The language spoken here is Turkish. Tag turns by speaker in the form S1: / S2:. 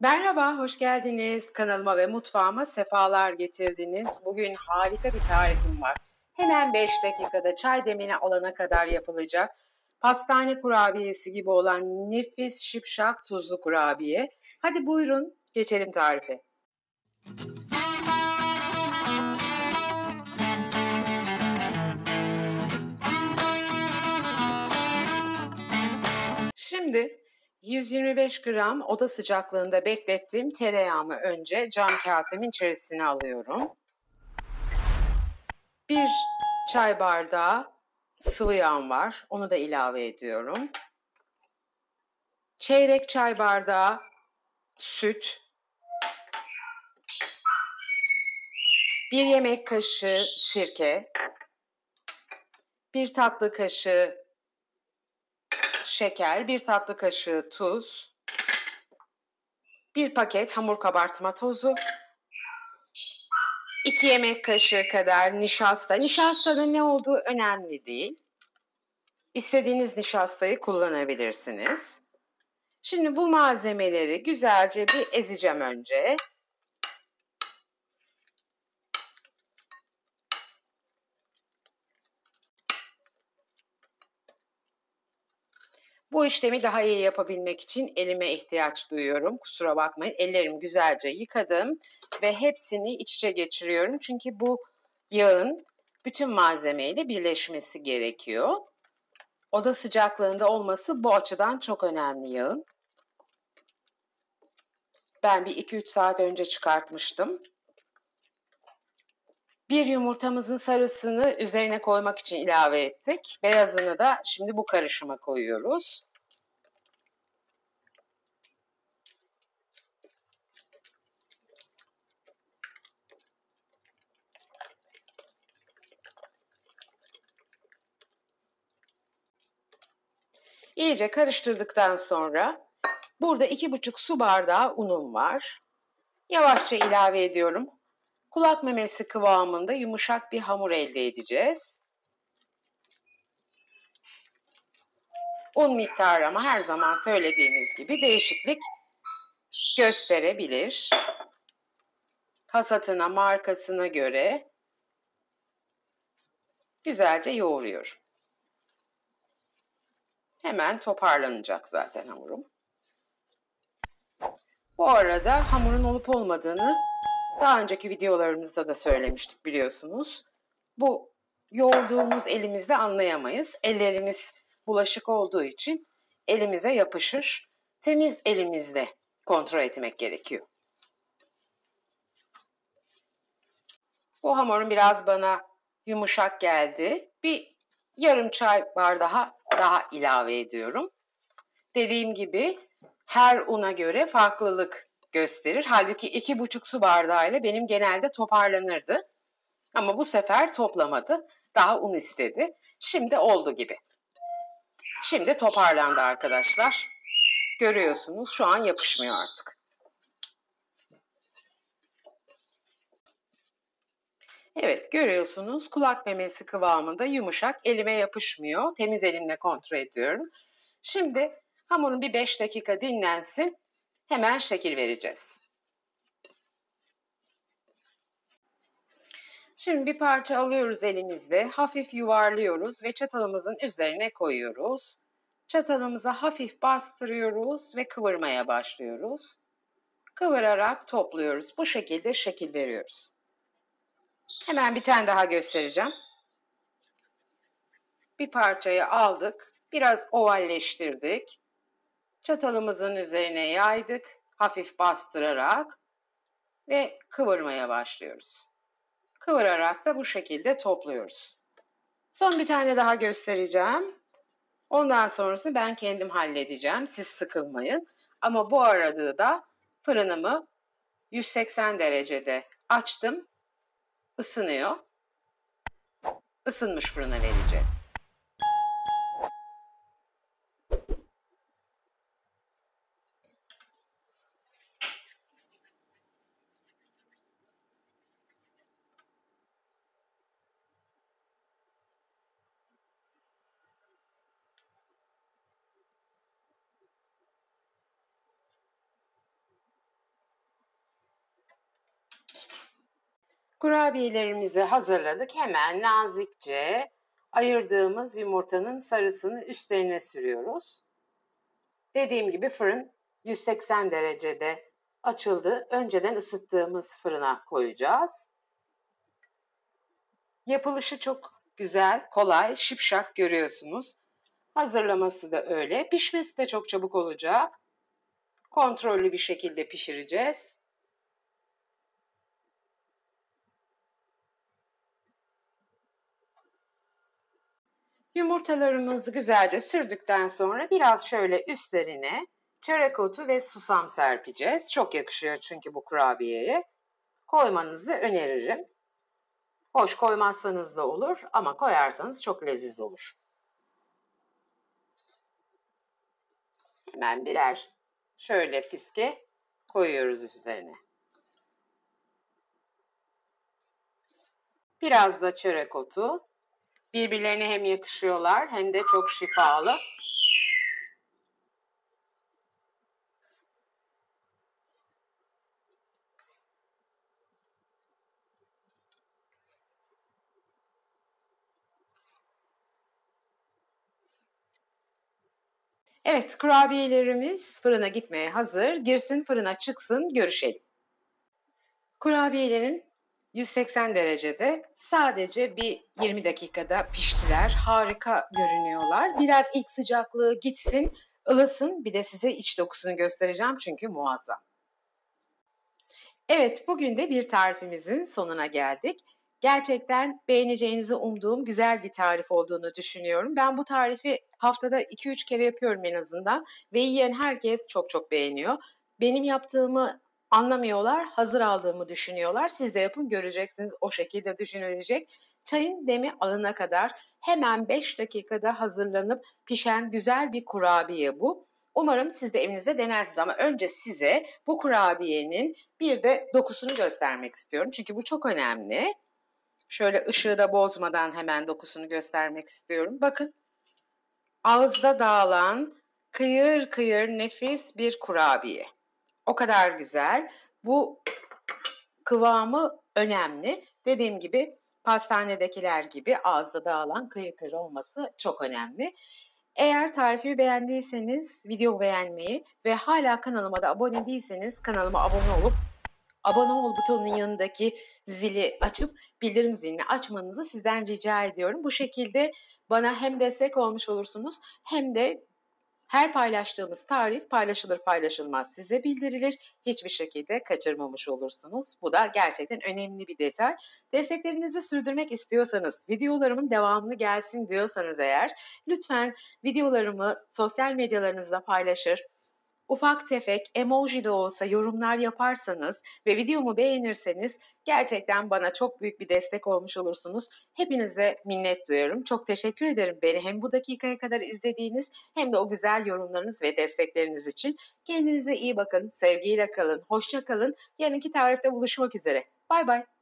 S1: Merhaba, hoş geldiniz. Kanalıma ve mutfağıma sefalar getirdiniz. Bugün harika bir tarifim var. Hemen 5 dakikada çay demini alana kadar yapılacak. Pastane kurabiyesi gibi olan nefis şipşak tuzlu kurabiye. Hadi buyurun geçelim tarife. Şimdi 125 gram oda sıcaklığında beklettiğim tereyağımı önce cam kasemin içerisine alıyorum. 1 çay bardağı sıvı yağım var. Onu da ilave ediyorum. Çeyrek çay bardağı süt. 1 yemek kaşığı sirke. 1 tatlı kaşığı şeker. 1 tatlı kaşığı tuz. 1 paket hamur kabartma tozu. 2 yemek kaşığı kadar nişasta. Nişastanın ne olduğu önemli değil. İstediğiniz nişastayı kullanabilirsiniz. Şimdi bu malzemeleri güzelce bir ezeceğim önce. Bu işlemi daha iyi yapabilmek için elime ihtiyaç duyuyorum. Kusura bakmayın. Ellerimi güzelce yıkadım ve hepsini iç içe geçiriyorum. Çünkü bu yağın bütün malzemeyle birleşmesi gerekiyor. Oda sıcaklığında olması bu açıdan çok önemli yağın. Ben bir 2-3 saat önce çıkartmıştım. Bir yumurtamızın sarısını üzerine koymak için ilave ettik. Beyazını da şimdi bu karışıma koyuyoruz. İyice karıştırdıktan sonra burada 2,5 su bardağı unum var. Yavaşça ilave ediyorum. Kulak memesi kıvamında yumuşak bir hamur elde edeceğiz. Un miktarı ama her zaman söylediğimiz gibi değişiklik gösterebilir. Hasatına, markasına göre güzelce yoğuruyorum. Hemen toparlanacak zaten hamurum. Bu arada hamurun olup olmadığını daha önceki videolarımızda da söylemiştik biliyorsunuz. Bu yoğurduğumuz elimizde anlayamayız. Ellerimiz bulaşık olduğu için elimize yapışır. Temiz elimizle kontrol etmek gerekiyor. Bu hamurun biraz bana yumuşak geldi. Bir yarım çay bardağı daha ilave ediyorum. Dediğim gibi her una göre farklılık gösterir. Halbuki 2,5 su bardağıyla benim genelde toparlanırdı. Ama bu sefer toplamadı. Daha un istedi. Şimdi oldu gibi. Şimdi toparlandı arkadaşlar. Görüyorsunuz şu an yapışmıyor artık. Evet görüyorsunuz kulak memesi kıvamında yumuşak, elime yapışmıyor. Temiz elimle kontrol ediyorum. Şimdi hamurun bir 5 dakika dinlensin. Hemen şekil vereceğiz. Şimdi bir parça alıyoruz elimizde, hafif yuvarlıyoruz ve çatalımızın üzerine koyuyoruz. Çatalımıza hafif bastırıyoruz ve kıvırmaya başlıyoruz. Kıvırarak topluyoruz. Bu şekilde şekil veriyoruz. Hemen bir tane daha göstereceğim. Bir parçayı aldık, biraz ovalleştirdik. Çatalımızın üzerine yaydık, hafif bastırarak ve kıvırmaya başlıyoruz. Kıvırarak da bu şekilde topluyoruz. Son bir tane daha göstereceğim. Ondan sonrası ben kendim halledeceğim. Siz sıkılmayın. Ama bu arada da fırınımı 180 derecede açtım. Isınıyor. Isınmış fırına vereceğiz. Kurabiyelerimizi hazırladık. Hemen nazikçe ayırdığımız yumurtanın sarısını üstlerine sürüyoruz. Dediğim gibi fırın 180 derecede açıldı. Önceden ısıttığımız fırına koyacağız. Yapılışı çok güzel, kolay, şipşak görüyorsunuz. Hazırlaması da öyle. Pişmesi de çok çabuk olacak. Kontrollü bir şekilde pişireceğiz. Yumurtalarımızı güzelce sürdükten sonra biraz şöyle üstlerine çörek otu ve susam serpeceğiz. Çok yakışıyor çünkü bu kurabiyeye. Koymanızı öneririm. Hoş, koymazsanız da olur ama koyarsanız çok leziz olur. Hemen birer şöyle fiske koyuyoruz üzerine. Biraz da çörek otu. Birbirlerine hem yakışıyorlar hem de çok şifalı. Evet, kurabiyelerimiz fırına gitmeye hazır. Girsin fırına çıksın, görüşelim. Kurabiyelerin 180 derecede sadece bir 20 dakikada piştiler. Harika görünüyorlar. Biraz ilk sıcaklığı gitsin, ılısın. Bir de size iç dokusunu göstereceğim çünkü muazzam. Evet, bugün de bir tarifimizin sonuna geldik. Gerçekten beğeneceğinizi umduğum güzel bir tarif olduğunu düşünüyorum. Ben bu tarifi haftada 2-3 kere yapıyorum en azından ve yiyen herkes çok çok beğeniyor. Benim yaptığımı anlamıyorlar, hazır aldığımı düşünüyorlar. Siz de yapın, göreceksiniz, o şekilde düşünülecek. Çayın demi alana kadar hemen 5 dakikada hazırlanıp pişen güzel bir kurabiye bu. Umarım siz de evinizde denersiniz ama önce size bu kurabiyenin bir de dokusunu göstermek istiyorum. Çünkü bu çok önemli. Şöyle ışığı da bozmadan hemen dokusunu göstermek istiyorum. Bakın, ağızda dağılan kıyır kıyır nefis bir kurabiye. O kadar güzel. Bu kıvamı önemli. Dediğim gibi pastanedekiler gibi ağızda dağılan kıyır kıyır olması çok önemli. Eğer tarifimi beğendiyseniz videomu beğenmeyi ve hala kanalıma da abone değilseniz kanalıma abone olup abone ol butonunun yanındaki zili açıp bildirim zilini açmanızı sizden rica ediyorum. Bu şekilde bana hem destek olmuş olursunuz hem de her paylaştığımız tarif paylaşılır paylaşılmaz size bildirilir. Hiçbir şekilde kaçırmamış olursunuz. Bu da gerçekten önemli bir detay. Desteklerinizi sürdürmek istiyorsanız, videolarımın devamını gelsin diyorsanız eğer, lütfen videolarımı sosyal medyalarınızda paylaşır, ufak tefek emoji de olsa yorumlar yaparsanız ve videomu beğenirseniz gerçekten bana çok büyük bir destek olmuş olursunuz. Hepinize minnet duyuyorum. Çok teşekkür ederim beni hem bu dakikaya kadar izlediğiniz hem de o güzel yorumlarınız ve destekleriniz için. Kendinize iyi bakın, sevgiyle kalın, hoşça kalın. Yarınki tarifte buluşmak üzere. Bay bay.